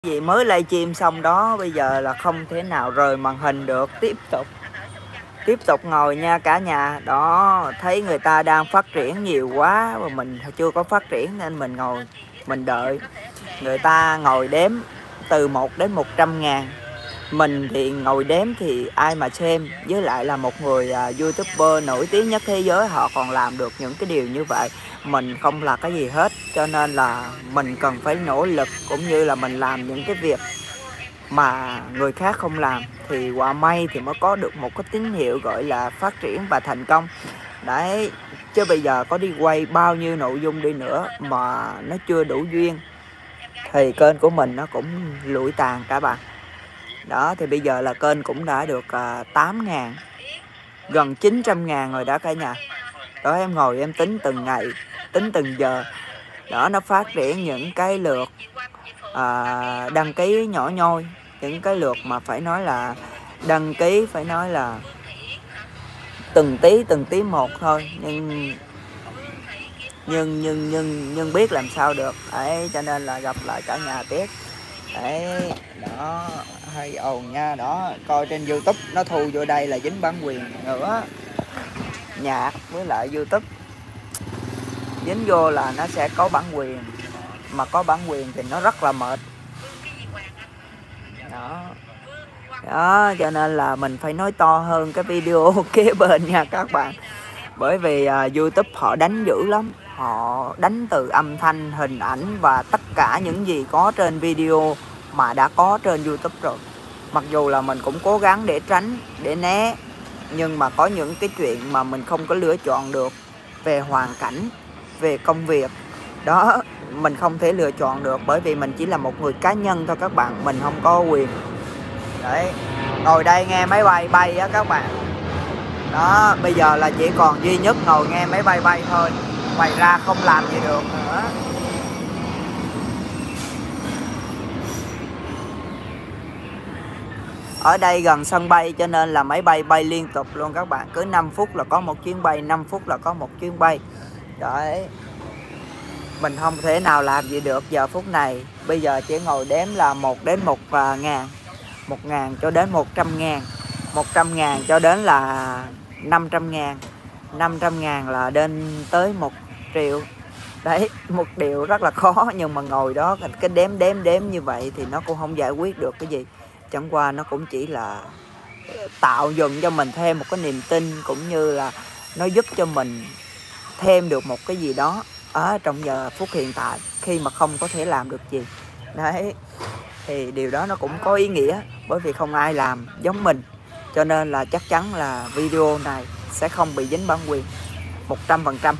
Vì mới livestream xong đó, bây giờ là không thể nào rời màn hình được, tiếp tục ngồi nha cả nhà. Đó, thấy người ta đang phát triển nhiều quá mà mình chưa có phát triển nên mình ngồi mình đợi. Người ta ngồi đếm từ 1 đến 100 ngàn. Mình thì ngồi đếm thì ai mà xem, với lại là một người YouTuber nổi tiếng nhất thế giới họ còn làm được những cái điều như vậy. Mình không là cái gì hết, cho nên là mình cần phải nỗ lực cũng như là mình làm những cái việc mà người khác không làm thì quả may thì mới có được một cái tín hiệu gọi là phát triển và thành công. Đấy, chứ bây giờ có đi quay bao nhiêu nội dung đi nữa mà nó chưa đủ duyên thì kênh của mình nó cũng lụi tàn cả bạn. Đó, thì bây giờ là kênh cũng đã được 8 ngàn, gần 900 ngàn rồi đó cả nhà. Đó, em ngồi em tính từng ngày, tính từng giờ. Đó, nó phát triển những cái lượt đăng ký nhỏ nhoi, những cái lượt mà phải nói là đăng ký phải nói là từng tí một thôi, nhưng biết làm sao được. Đấy, cho nên là gặp lại cả nhà tiếp. Đấy, đó, hay ồn nha. Đó, coi trên YouTube nó thu vô đây là dính bản quyền nữa. Nhạc với lại YouTube dính vô là nó sẽ có bản quyền, mà có bản quyền thì nó rất là mệt. Đó, cho nên là mình phải nói to hơn cái video kế bên nha các bạn. Bởi vì YouTube họ đánh dữ lắm. Họ đánh từ âm thanh, hình ảnh và tất cả những gì có trên video mà đã có trên YouTube rồi. Mặc dù là mình cũng cố gắng để tránh, để né, nhưng mà có những cái chuyện mà mình không có lựa chọn được về hoàn cảnh, về công việc. Đó, mình không thể lựa chọn được bởi vì mình chỉ là một người cá nhân thôi các bạn, mình không có quyền. Đấy, ngồi đây nghe máy bay bay á các bạn. Đó, bây giờ là chỉ còn duy nhất ngồi nghe máy bay bay thôi, ngoài ra không làm gì được nữa. Ở đây gần sân bay cho nên là máy bay bay liên tục luôn các bạn. Cứ 5 phút là có một chuyến bay, 5 phút là có một chuyến bay. Đấy, mình không thể nào làm gì được giờ phút này. Bây giờ chỉ ngồi đếm là 1 đến 1 ngàn, 1 ngàn cho đến 100 ngàn, 100 ngàn cho đến là 500 ngàn, 500 ngàn là đến tới 1 triệu. Đấy, 1 triệu rất là khó, nhưng mà ngồi đó cái đếm như vậy thì nó cũng không giải quyết được cái gì. Chẳng qua nó cũng chỉ là tạo dựng cho mình thêm một cái niềm tin, cũng như là nó giúp cho mình thêm được một cái gì đó ở trong giờ phút hiện tại khi mà không có thể làm được gì. Đấy, thì điều đó nó cũng có ý nghĩa, bởi vì không ai làm giống mình, cho nên là chắc chắn là video này sẽ không bị dính bản quyền 100%.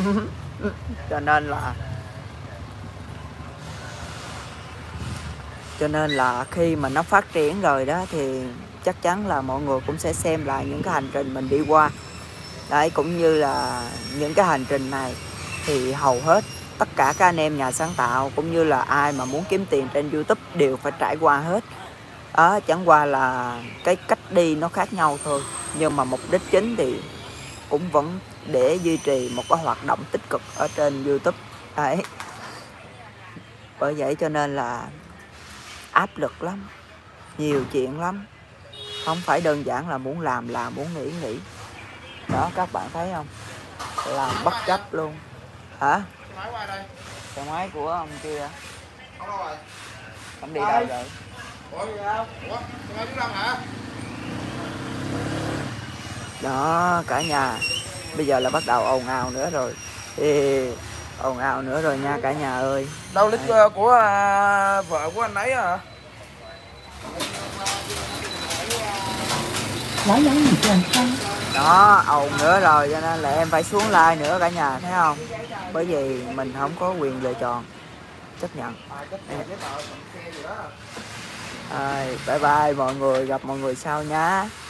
cho nên là khi mà nó phát triển rồi đó thì chắc chắn là mọi người cũng sẽ xem lại những cái hành trình mình đi qua. Đấy, cũng như là những cái hành trình này thì hầu hết tất cả các anh em nhà sáng tạo cũng như là ai mà muốn kiếm tiền trên YouTube đều phải trải qua hết. Chẳng qua là cái cách đi nó khác nhau thôi, nhưng mà mục đích chính thì cũng vẫn để duy trì một cái hoạt động tích cực ở trên YouTube. Đấy, bởi vậy cho nên là áp lực lắm, nhiều chuyện lắm, không phải đơn giản là muốn làm, muốn nghỉ. Đó, các bạn thấy không, làm bất chấp luôn. Hả? Xe máy của ông kia ông đi đâu rồi? Đó cả nhà, bây giờ là bắt đầu ồn ào nữa rồi. Ồn ào nữa rồi nha cả nhà ơi. Đâu lít của vợ của anh ấy hả? Đó, ồn nữa rồi cho nên là em phải xuống like nữa cả nhà, thấy không? Bởi vì mình không có quyền lựa chọn, chấp nhận. Bye bye mọi người, gặp mọi người sau nhé.